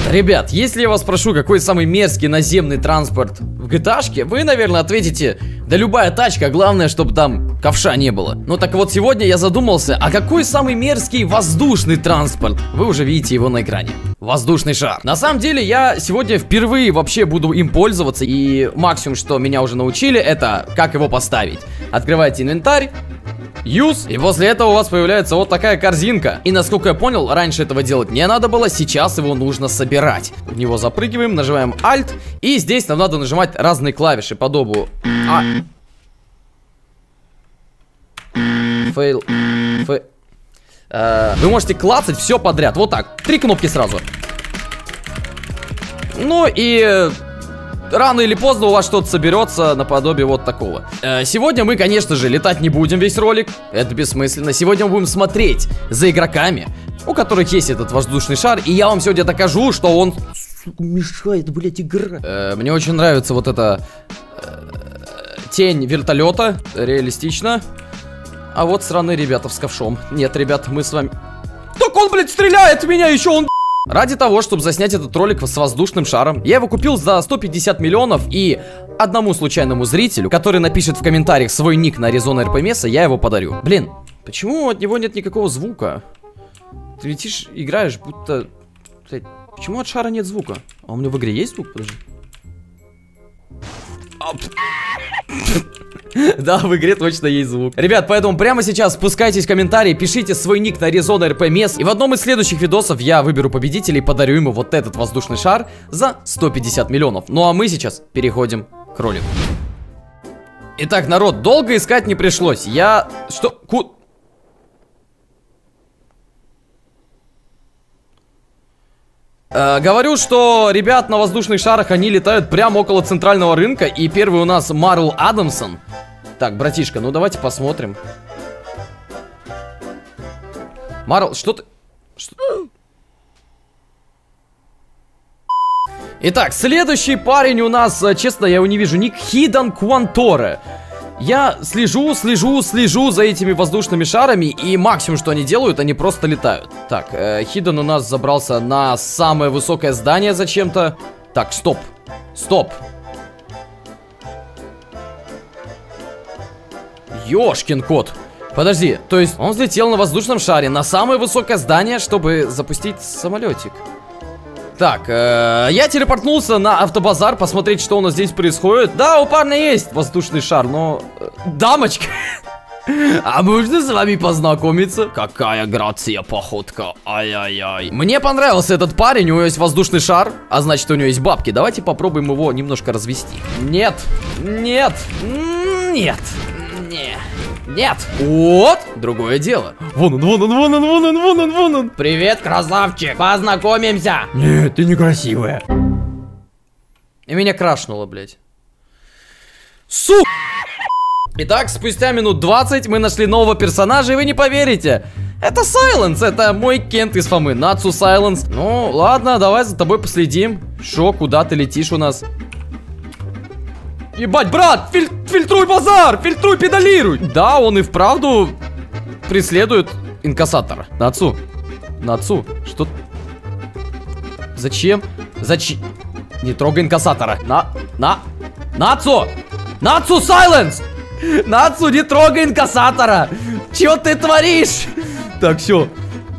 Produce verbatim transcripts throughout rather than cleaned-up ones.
Ребят, если я вас спрошу, какой самый мерзкий наземный транспорт в джи ти эй-шке, вы, наверное, ответите: да любая тачка, главное, чтобы там ковша не было. Ну так вот, сегодня я задумался, а какой самый мерзкий воздушный транспорт? Вы уже видите его на экране. Воздушный шар. На самом деле, я сегодня впервые вообще буду им пользоваться, и максимум, что меня уже научили, это как его поставить. Открываете инвентарь, Use, и после этого у вас появляется вот такая корзинка. И насколько я понял, раньше этого делать не надо было, сейчас его нужно собирать. В него запрыгиваем, нажимаем Alt, и здесь нам надо нажимать разные клавиши, подобу А. Фейл. Фе... Э, вы можете клацать все подряд, вот так, три кнопки сразу. Ну и... рано или поздно у вас что-то соберется наподобие вот такого. э, Сегодня мы, конечно же, летать не будем весь ролик. Это бессмысленно. Сегодня мы будем смотреть за игроками, у которых есть этот воздушный шар. И я вам сегодня докажу, что он мешает, блять, игра. э, Мне очень нравится вот эта э, тень вертолета. Реалистично. А вот странные ребята с ковшом. Нет, ребят, мы с вами... Так он, блядь, стреляет в меня еще, он... Ради того, чтобы заснять этот ролик с воздушным шаром, я его купил за сто пятьдесят миллионов, и одному случайному зрителю, который напишет в комментариях свой ник на Arizona эр пи Mesa, я его подарю. Блин, почему от него нет никакого звука? Ты летишь, играешь, будто... Блядь, почему от шара нет звука? А у меня в игре есть звук? Подожди. Да, в игре точно есть звук. Ребят, поэтому прямо сейчас спускайтесь в комментарии, пишите свой ник на Arizona эр пи Mesa, и в одном из следующих видосов я выберу победителя и подарю ему вот этот воздушный шар за сто пятьдесят миллионов. Ну а мы сейчас переходим к ролику. Итак, народ, долго искать не пришлось. Я... Что? Ку... Э, говорю, что ребят на воздушных шарах, они летают прямо около центрального рынка. И первый у нас Марл Адамсон. Так, братишка, ну давайте посмотрим. Марл, что ты... Что... Итак, следующий парень у нас, честно, я его не вижу, ник Хидан Кванторе. Я слежу, слежу, слежу за этими воздушными шарами, и максимум, что они делают, они просто летают. Так, э, Хидан у нас забрался на самое высокое здание зачем-то. Так, стоп, стоп. Ёшкин кот. Подожди, то есть он взлетел на воздушном шаре на самое высокое здание, чтобы запустить самолетик. Так, э, я телепортнулся на автобазар посмотреть, что у нас здесь происходит. Да, у парня есть воздушный шар, но... Э, дамочка! А можно с вами познакомиться? Какая грация походка, ай-яй-яй. Мне понравился этот парень, у него есть воздушный шар, а значит у него есть бабки. Давайте попробуем его немножко развести. Нет, нет, нет, нет. Нет! Вот! Другое дело. Вон он, вон он, вон он, вон он, вон он, вон он. Привет, красавчик! Познакомимся! Нет, ты некрасивая. И меня крашнуло, блядь. Су... Итак, спустя минут двадцать мы нашли нового персонажа, и вы не поверите. Это Сайленс, это мой Кент из Фомы, Нацу Сайленс. Ну, ладно, давай за тобой последим. Шо, куда ты летишь у нас? Ебать, брат, филь фильтруй базар, фильтруй, педалируй. Да, он и вправду преследует инкассатора. Нацу, Нацу, что? Зачем? Зачем? Не трогай инкассатора. На, на, Нацу, Нацу, Сайленс. Нацу, не трогай инкассатора. Чё ты творишь? Так, все.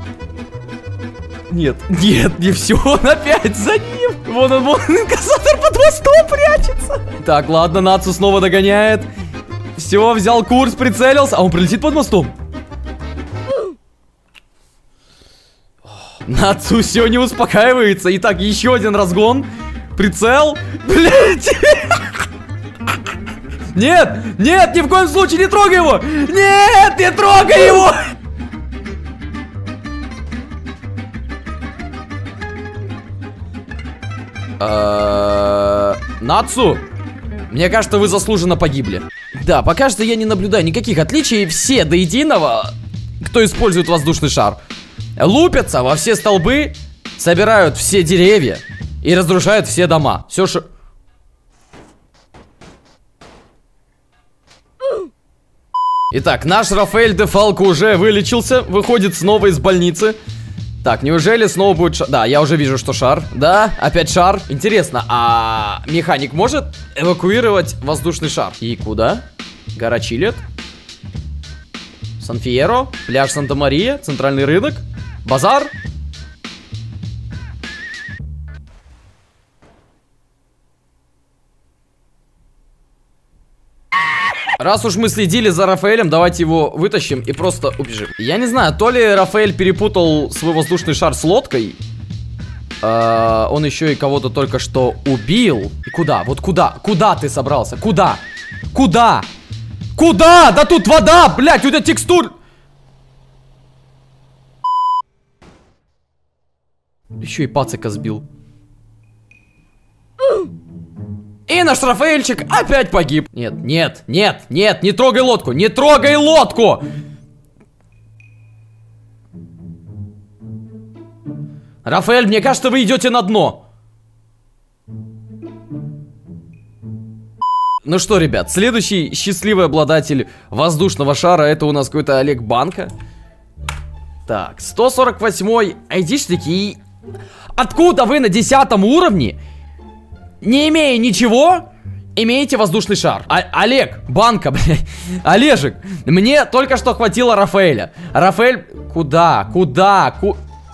Нет, нет, не все, он опять за ним. Вон он, вон инкассатор под мостом прячется. Так, ладно, Нацу снова догоняет. Все, взял курс, прицелился. А он прилетит под мостом. Нацу все не успокаивается. Итак, еще один разгон. Прицел. Блять. Нет, нет, ни в коем случае не трогай его. Нет, не трогай его. Нацу, мне кажется, вы заслуженно погибли. Да, пока что я не наблюдаю никаких отличий. Все до единого, кто использует воздушный шар, лупятся во все столбы, собирают все деревья и разрушают все дома. Все, что... Итак, наш Рафаэль де Фалко уже вылечился, выходит снова из больницы. Так, неужели снова будет шар? Да, я уже вижу, что шар. Да, опять шар. Интересно, а механик может эвакуировать воздушный шар? И куда? Гора Чилет? Сан-Фьеро? Пляж Санта-Мария? Центральный рынок? Базар? Раз уж мы следили за Рафаэлем, давайте его вытащим и просто убежим. Я не знаю, то ли Рафаэль перепутал свой воздушный шар с лодкой. э, Он еще и кого-то только что убил. И куда? Вот куда? Куда ты собрался? Куда? Куда? Куда? Да тут вода, блядь, у тебя текстур. Еще и пацика сбил. И наш Рафаэльчик опять погиб. Нет, нет, нет, нет, не трогай лодку, не трогай лодку! Рафаэль, мне кажется, вы идете на дно. Ну что, ребят, следующий счастливый обладатель воздушного шара — это у нас какой-то Олег Банка. Так, сто сорок восьмой айдишники. Откуда вы на десятом уровне, не имея ничего, имеете воздушный шар? А Олег, Банка, блядь, Олежек, мне только что хватило Рафаэля. Рафаэль, куда, куда, ку...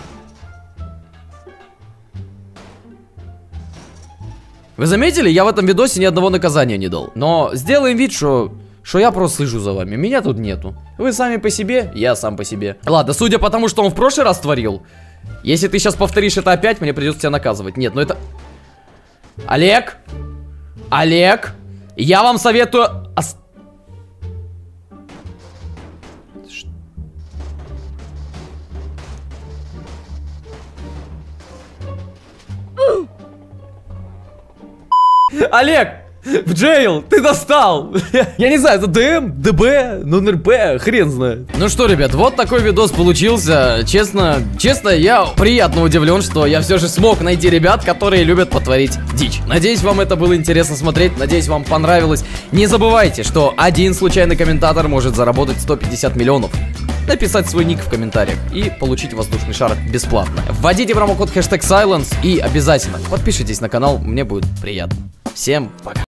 Вы заметили, я в этом видосе ни одного наказания не дал. Но сделаем вид, что, что я просто слежу за вами. Меня тут нету. Вы сами по себе, я сам по себе. Ладно, судя по тому, что он в прошлый раз творил, если ты сейчас повторишь это опять, мне придется тебя наказывать. Нет, ну это... Олег, Олег, я вам советую... Ос... Олег, в джейл, ты достал. Я не знаю, это ДМ, ДБ, нон-РП, хрен знает. Ну что, ребят, вот такой видос получился. Честно, честно, я приятно удивлен, что я все же смог найти ребят, которые любят потворить дичь. Надеюсь, вам это было интересно смотреть, надеюсь, вам понравилось. Не забывайте, что один случайный комментатор может заработать сто пятьдесят миллионов. Написать свой ник в комментариях и получить воздушный шар бесплатно. Вводите промокод хэштег Silence и обязательно подпишитесь на канал, мне будет приятно. Всем пока.